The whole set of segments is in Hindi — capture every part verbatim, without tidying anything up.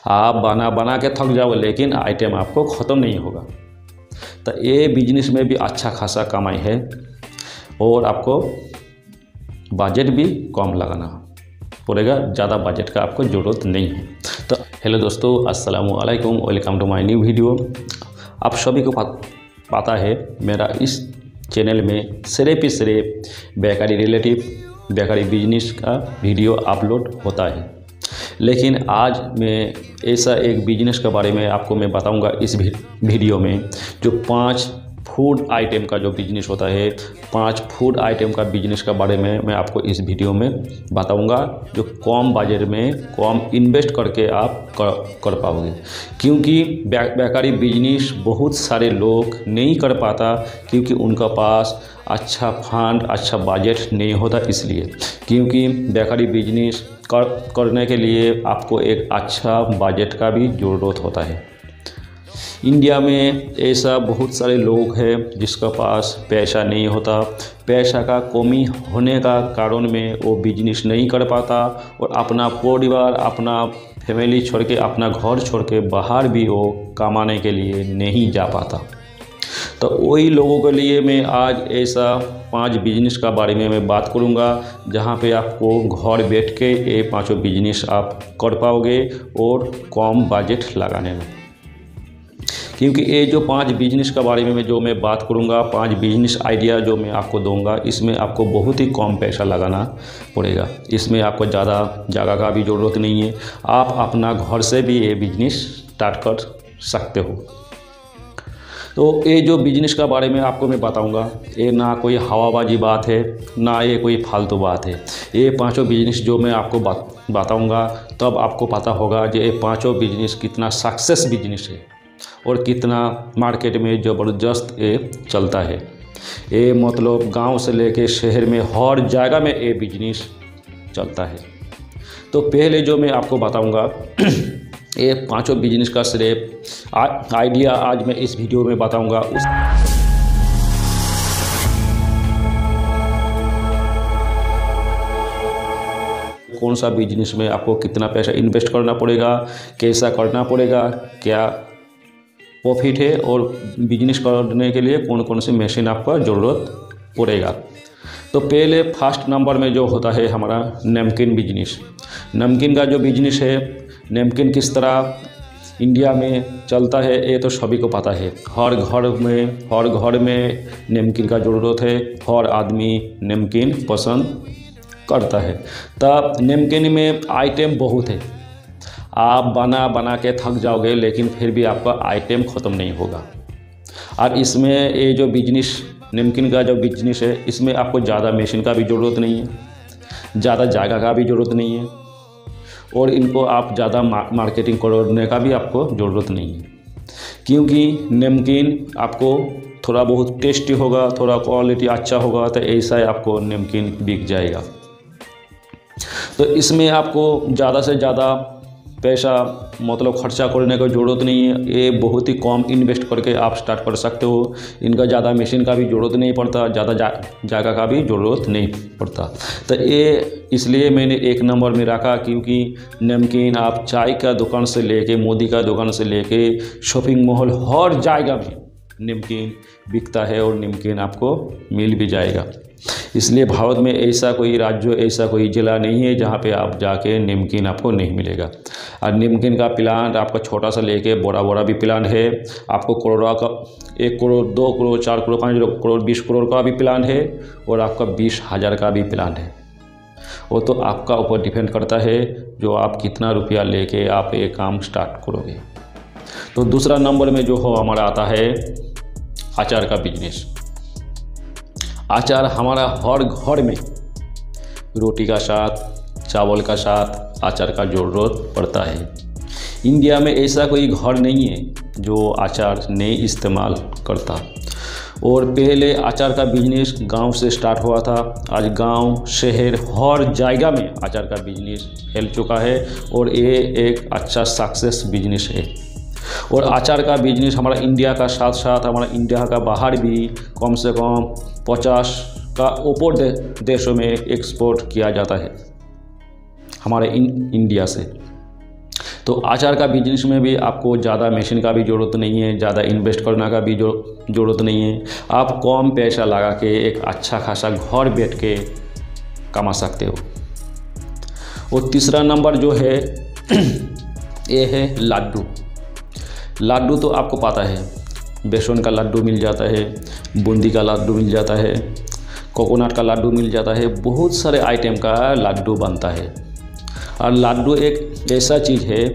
आप बना बना के थक जाओगे लेकिन आइटम आपको ख़त्म नहीं होगा। तो ये बिजनेस में भी अच्छा खासा कमाई है और आपको बजट भी कम लगाना पड़ेगा, ज़्यादा बजट का आपको ज़रूरत नहीं है। तो हेलो दोस्तों, अस्सलाम वालेकुम, welcome to my new video. आप सभी को पता है मेरा इस चैनल में सिर्फ सिर्फ बेकरी रिलेटिव बेकरी बिजनेस का वीडियो अपलोड होता है, लेकिन आज मैं ऐसा एक बिजनेस के बारे में आपको मैं बताऊंगा इस वीडियो में, जो पांच फूड आइटम का जो बिजनेस होता है, पांच फूड आइटम का बिजनेस के बारे में मैं आपको इस वीडियो में बताऊंगा, जो कम बजट में कम इन्वेस्ट करके आप कर, कर पाओगे। क्योंकि बेकरी बिजनेस बहुत सारे लोग नहीं कर पाता क्योंकि उनका पास अच्छा फंड, अच्छा बजट नहीं होता। इसलिए क्योंकि बेकरी बिजनेस कर, करने के लिए आपको एक अच्छा बजट का भी ज़रूरत होता है। इंडिया में ऐसा बहुत सारे लोग हैं जिसका पास पैसा नहीं होता, पैसा का कमी होने का कारण में वो बिजनेस नहीं कर पाता और अपना परिवार, अपना फैमिली छोड़ के, अपना घर छोड़ के बाहर भी वो कमाने के लिए नहीं जा पाता। तो वही लोगों के लिए मैं आज ऐसा पांच बिजनेस का बारे में मैं बात करूंगा, जहां पे आपको घर बैठ के ये पांचों बिजनेस आप कर पाओगे और कम बजट लगाने में। क्योंकि ये जो पांच बिजनेस के बारे में जो मैं बात करूंगा, पांच बिजनेस आइडिया जो मैं आपको दूंगा, इसमें आपको बहुत ही कम पैसा लगाना पड़ेगा। इसमें आपको ज़्यादा जगह का भी ज़रूरत नहीं है, आप अपना घर से भी ये बिजनेस स्टार्ट कर सकते हो। तो ये जो बिजनेस का बारे में आपको मैं बताऊंगा, ये ना कोई हवाबाजी बात है, ना ये कोई फालतू बात है। ये पांचों बिजनेस जो मैं आपको बात बताऊंगा तब आपको पता होगा कि ये पांचों बिजनेस कितना सक्सेस बिजनेस है और कितना मार्केट में ज़बरदस्त ये चलता है। ये मतलब गांव से लेके शहर में हर जगह में ये बिजनेस चलता है। तो पहले जो मैं आपको बताऊंगा, ये पांचों बिजनेस का सिर्फ आइडिया आज मैं इस वीडियो में बताऊंगा। उस कौन सा बिजनेस में आपको कितना पैसा इन्वेस्ट करना पड़ेगा, कैसा करना पड़ेगा, क्या प्रॉफिट है और बिजनेस करने के लिए कौन कौन सी मशीन आपका ज़रूरत पड़ेगा। तो पहले फर्स्ट नंबर में जो होता है हमारा नमकीन बिजनेस। नमकीन का जो बिजनेस है, नमकीन किस तरह इंडिया में चलता है ये तो सभी को पता है। हर घर में हर घर में नमकीन का ज़रूरत है, हर आदमी नमकीन पसंद करता है। तब नमकीन में आइटम बहुत है, आप बना बना के थक जाओगे लेकिन फिर भी आपका आइटम ख़त्म नहीं होगा। और इसमें ये जो बिजनेस नमकीन का जो बिजनेस है, इसमें आपको ज़्यादा मशीन का भी ज़रूरत नहीं है, ज़्यादा जगह का भी ज़रूरत नहीं है और इनको आप ज़्यादा मार्केटिंग करने का भी आपको ज़रूरत नहीं है। क्योंकि नमकीन आपको थोड़ा बहुत टेस्टी होगा, थोड़ा क्वालिटी अच्छा होगा, तो ऐसा ही आपको नमकीन बिक जाएगा। तो इसमें आपको ज़्यादा से ज़्यादा पैसा मतलब खर्चा करने की ज़रूरत नहीं है। ये बहुत ही कम इन्वेस्ट करके आप स्टार्ट कर सकते हो। इनका ज़्यादा मशीन का भी ज़रूरत नहीं पड़ता, ज़्यादा जा, जगह का भी ज़रूरत नहीं पड़ता। तो ये इसलिए मैंने एक नंबर में रखा, क्योंकि नमकीन आप चाय का दुकान से लेके, मोदी का दुकान से लेके, शॉपिंग मॉल, हर जगह में नमकीन बिकता है और नमकीन आपको मिल भी जाएगा। इसलिए भारत में ऐसा कोई राज्य, ऐसा कोई ज़िला नहीं है जहाँ पे आप जाके नमकीन आपको नहीं मिलेगा। और नमकीन का प्लांट आपका छोटा सा लेके बड़ा बड़ा भी प्लांट है। आपको करोड़ का, एक करोड़, दो करोड़, चार करोड़, पाँच करोड़, बीस करोड़ का भी प्लांट है और आपका बीस हज़ार का भी प्लांट है। वो तो आपका ऊपर डिपेंड करता है जो आप कितना रुपया लेके आप ये काम स्टार्ट करोगे। तो दूसरा नंबर में जो हो हमारा आता है अचार का बिजनेस। अचार हमारा हर घर में रोटी का साथ, चावल का साथ अचार का ज़रूरत पड़ता है। इंडिया में ऐसा कोई घर नहीं है जो अचार नहीं इस्तेमाल करता। और पहले अचार का बिजनेस गांव से स्टार्ट हुआ था, आज गांव, शहर, हर जगह में अचार का बिजनेस फैल चुका है और ये एक अच्छा सक्सेस बिजनेस है। और अचार का बिजनेस हमारा इंडिया का साथ साथ हमारा इंडिया का बाहर भी कम से कम पचास का ऊपर दे, देशों में एक्सपोर्ट किया जाता है हमारे इन इंडिया से। तो अचार का बिजनेस में भी आपको ज़्यादा मशीन का भी ज़रूरत नहीं है, ज़्यादा इन्वेस्ट करने का भी ज़रूरत नहीं है। आप कम पैसा लगा के एक अच्छा खासा घर बैठ के कमा सकते हो। और तीसरा नंबर जो है ये है लड्डू। लड्डू तो आपको पता है, बेसन का लड्डू मिल जाता है, बूंदी का लड्डू मिल जाता है, कोकोनट का लड्डू मिल जाता है, बहुत सारे आइटम का लड्डू बनता है। और लड्डू एक ऐसा चीज़ है,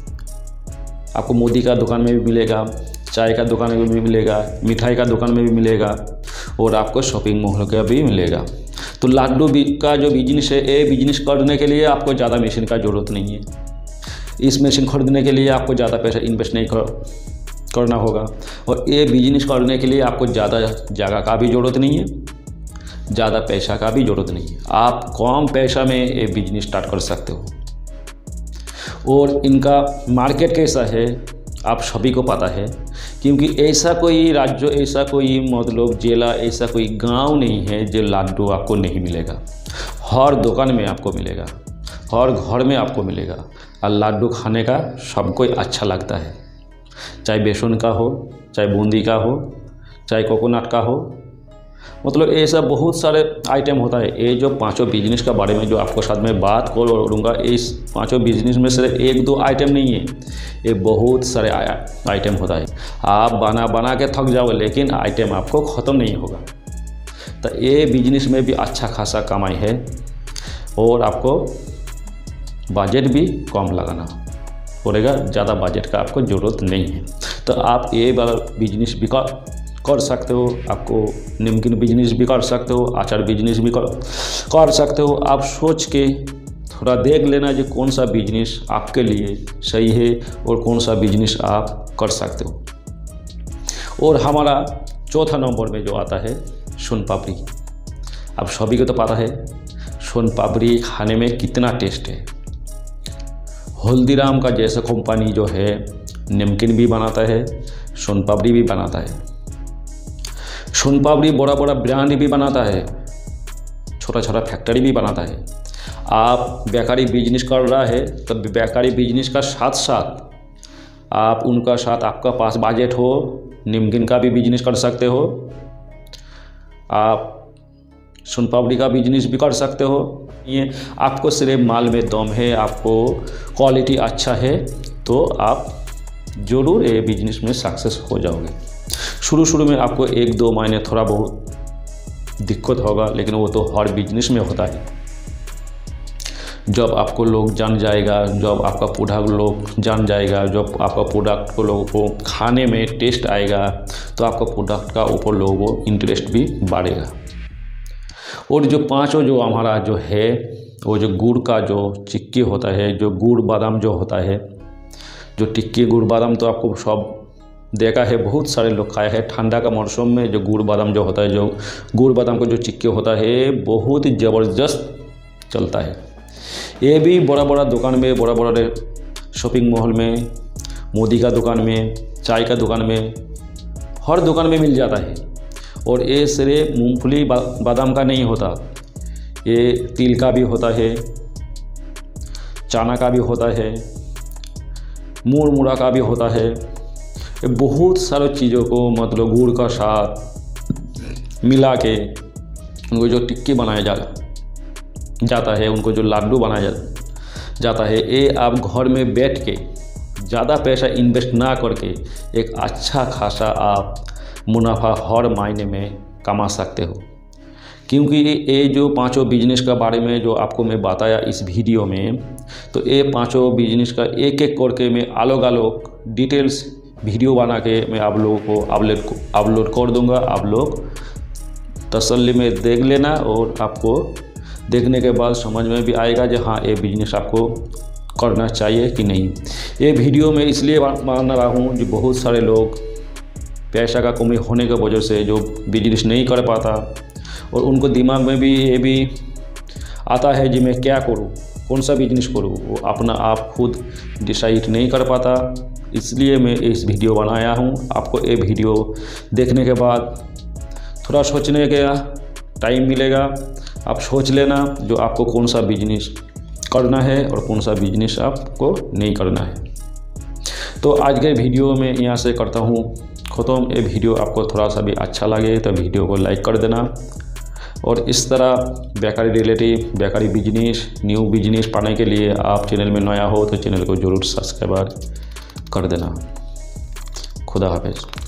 आपको मोदी का दुकान में भी मिलेगा, चाय का दुकान में भी मिलेगा, मिठाई का दुकान में भी मिलेगा और आपको शॉपिंग मॉल का भी मिलेगा। तो लड्डू का जो बिजनेस है, ये बिजनेस करने के लिए आपको ज़्यादा मशीन का ज़रूरत नहीं है। इस मशीन खरीदने के लिए आपको ज़्यादा पैसा इन्वेस्ट नहीं कर करना होगा। और ये बिजनेस करने के लिए आपको ज़्यादा जगह का भी ज़रूरत नहीं है, ज़्यादा पैसा का भी ज़रूरत नहीं है। आप कम पैसा में ये बिजनेस स्टार्ट कर सकते हो। और इनका मार्केट कैसा है आप सभी को पता है, क्योंकि ऐसा कोई राज्य, ऐसा कोई मतलब जिला, ऐसा कोई गांव नहीं है जो लड्डू आपको नहीं मिलेगा। हर दुकान में आपको मिलेगा, हर घर में आपको मिलेगा। और लड्डू खाने का सबको अच्छा लगता है, चाहे बेसन का हो, चाहे बूंदी का हो, चाहे कोकोनट का हो, मतलब ऐसा बहुत सारे आइटम होता है। ये जो पांचों बिजनेस का बारे में जो आपको साथ में बात करूँगा, इस पांचों बिजनेस में सिर्फ एक दो आइटम नहीं है, ये बहुत सारे आइटम होता है। आप बना बना के थक जाओगे लेकिन आइटम आपको ख़त्म नहीं होगा। तो ये बिजनेस में भी अच्छा खासा कमाई है और आपको बजट भी कम लगाना पड़ेगा, ज़्यादा बजट का आपको ज़रूरत नहीं है। तो आप ये वाला बिजनेस भी कर कर सकते हो। आपको नमकीन बिजनेस भी कर सकते हो, अचार बिजनेस भी कर कर सकते हो। आप सोच के थोड़ा देख लेना जो कौन सा बिजनेस आपके लिए सही है और कौन सा बिजनेस आप कर सकते हो। और हमारा चौथा नंबर में जो आता है सोन पापड़ी। अब सभी को तो पता है सोन पापड़ी खाने में कितना टेस्ट है। हल्दीराम का जैसा कंपनी जो है नमकीन भी बनाता है, सोन पापड़ी भी बनाता है। सोन पापड़ी बड़ा बड़ा ब्रांड भी बनाता है, छोटा छोटा फैक्ट्री भी बनाता है। आप बेकारी बिजनेस कर रहा है तो बेकारी बिजनेस का साथ साथ आप उनका साथ आपका पास बजट हो, नमकीन का भी बिजनेस कर सकते हो, आप सोन पापड़ी का बिजनेस भी कर सकते हो। ये आपको सिर्फ माल में दम है, आपको क्वालिटी अच्छा है तो आप ज़रूर ये बिजनेस में सक्सेस हो जाओगे। शुरू शुरू में आपको एक दो महीने थोड़ा बहुत दिक्कत होगा, लेकिन वो तो हर बिजनेस में होता है। जब आपको लोग जान जाएगा, जब आपका प्रोडक्ट लोग जान जाएगा, जब आपका प्रोडक्ट को लोगों को खाने में टेस्ट आएगा तो आपका प्रोडक्ट का ऊपर लोगों को इंटरेस्ट भी बढ़ेगा। और जो पांचों जो हमारा जो है वो जो गुड़ का जो चिक्की होता है, जो गुड़ बादाम जो होता है, जो टिक्की गुड़ बादाम तो आपको सब देखा है, बहुत सारे लोग खाए हैं। ठंडा का मौसम में जो गुड़ बादाम जो होता है, जो गुड़ बादाम का जो चिक्की होता है बहुत ही ज़बरदस्त चलता है। ये भी बड़ा बड़ा दुकान में, बड़ा बड़ा शॉपिंग मॉल में, मोदी का दुकान में, चाय का दुकान में, हर दुकान में मिल जाता है। और ये सिर्फ मूंगफली बादाम का नहीं होता, ये तिल का भी होता है, चना का भी होता है, मुरमुरा का भी होता है। ये बहुत सारी चीज़ों को मतलब गुड़ का साथ मिला के उनको जो टिक्की बनाया जा जाता है, उनको जो लड्डू बनाया जाता है, ये आप घर में बैठ के ज़्यादा पैसा इन्वेस्ट ना करके एक अच्छा खासा आप मुनाफा हर महीने में कमा सकते हो। क्योंकि ये जो पांचों बिजनेस का बारे में जो आपको मैं बताया इस वीडियो में, तो ये पांचों बिजनेस का एक एक करके मैं अलग अलग डिटेल्स वीडियो बना के मैं आप लोगों को अपलोड अपलोड कर दूंगा। आप लोग तसल्ली में देख लेना और आपको देखने के बाद समझ में भी आएगा कि हाँ ये बिजनेस आपको करना चाहिए कि नहीं। ये वीडियो में इसलिए बना रहा हूँ जो बहुत सारे लोग पैसा का कमी होने की वजह से जो बिजनेस नहीं कर पाता और उनको दिमाग में भी ये भी आता है कि मैं क्या करूँ, कौन सा बिजनेस करूँ, वो अपना आप खुद डिसाइड नहीं कर पाता। इसलिए मैं इस वीडियो बनाया हूँ। आपको ये वीडियो देखने के बाद थोड़ा सोचने का टाइम मिलेगा, आप सोच लेना जो आपको कौन सा बिजनेस करना है और कौन सा बिजनेस आपको नहीं करना है। तो आज के वीडियो में यहाँ से करता हूँ ख़त्म। ये वीडियो आपको थोड़ा सा भी अच्छा लगे तो वीडियो को लाइक कर देना, और इस तरह बेकारी रिलेटिव बेकारी बिजनेस न्यू बिजनेस पाने के लिए आप चैनल में नया हो तो चैनल को ज़रूर सब्सक्राइब कर देना। खुदा हाफिज़।